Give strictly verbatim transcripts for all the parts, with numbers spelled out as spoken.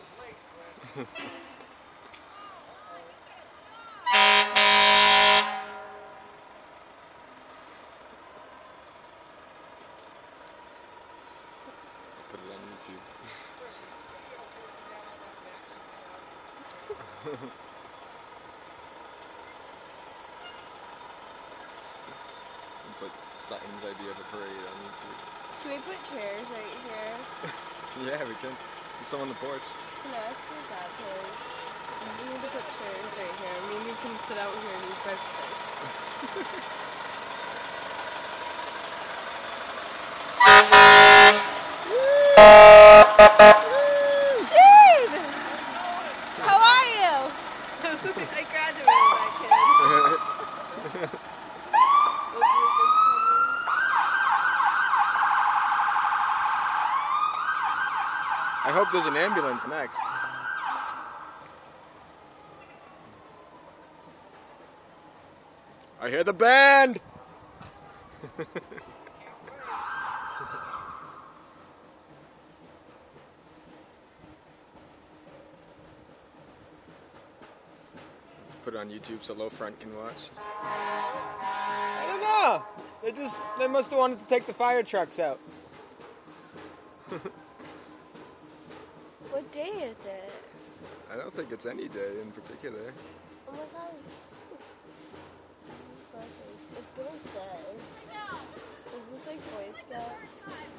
Put it on YouTube. It's like Sutton's idea of a parade on YouTube. Can we put chairs right here? Yeah, we can. There's some on the porch. Can I ask your dad to, we need to put chairs right here. Me and you can sit out here and eat breakfast. Shane! How are you? I graduated that kid. I hope there's an ambulance next. I hear the band! Put it on YouTube so Low Front can watch. I don't know! They just, they must have wanted to take the fire trucks out. What day is it? I don't think it's any day in particular. Oh my god. It's gonna say. Is this like Boy Scouts?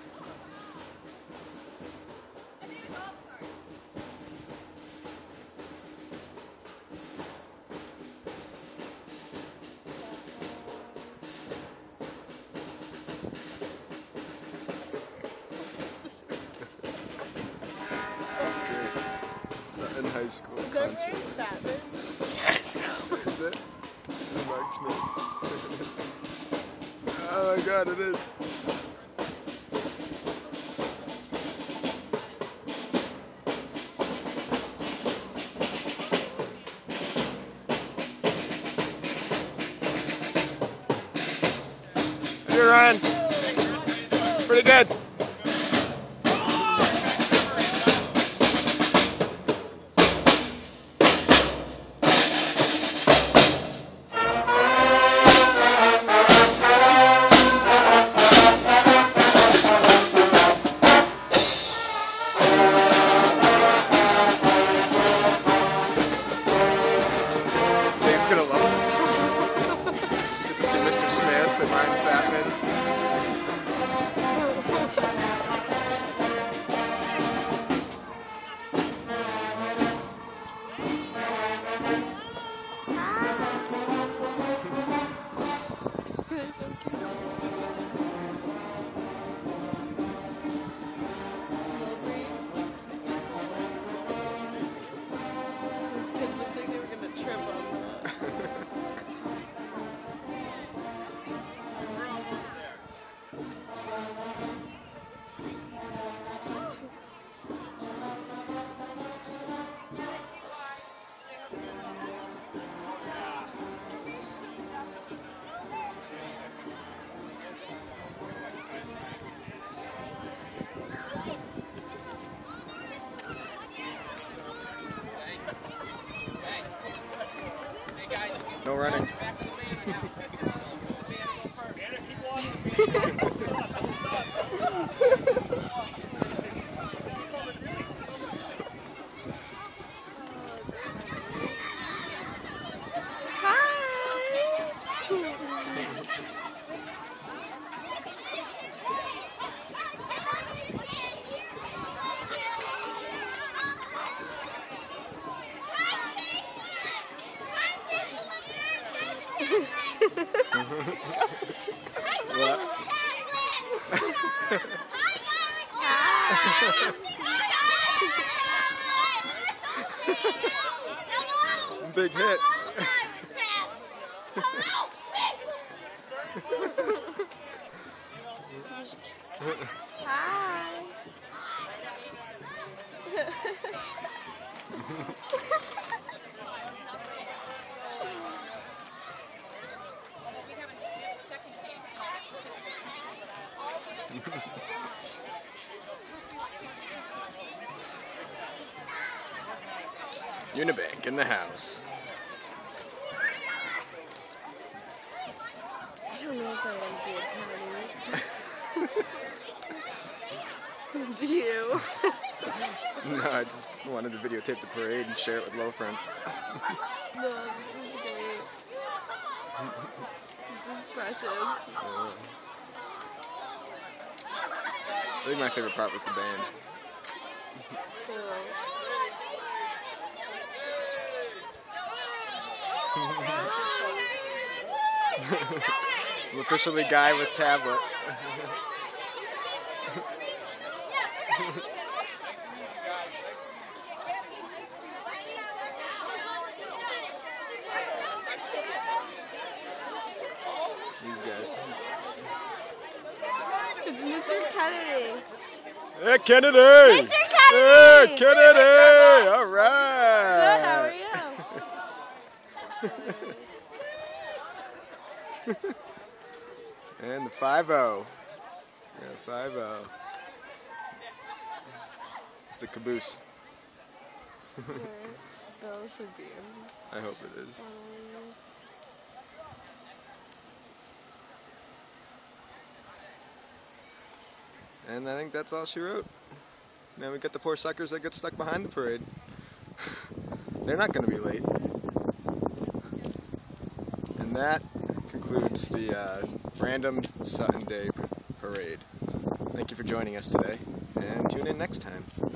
In high school Is that concert. Mary Chapman? Yes. Is it? Mark Smith. Oh my god, it is. Hey Ryan. Pretty good. Gonna love it. Get to see Mister Smith and Ryan Fatman. They're so cute. These kids look like they were gonna trip on that. No running. What? Big hit. Hi. Unibank in the house. I don't know if I want to be a townie. Do you? No, I just wanted to videotape the parade and share it with Low Front. No, this is great. This is precious. Yeah. I think my favorite part was the band. I'm officially Guy with tablet. These guys. It's Mister Kennedy. Hey, Kennedy! Mister Kennedy! Hey, Kennedy! All right! Good, how are you? And the five oh. Yeah, five oh. It's the caboose. This bell should be in. I hope it is. And I think that's all she wrote. Now we got the poor suckers that get stuck behind the parade. They're not going to be late. And that concludes the uh, random Sutton Day parade. Thank you for joining us today, and tune in next time.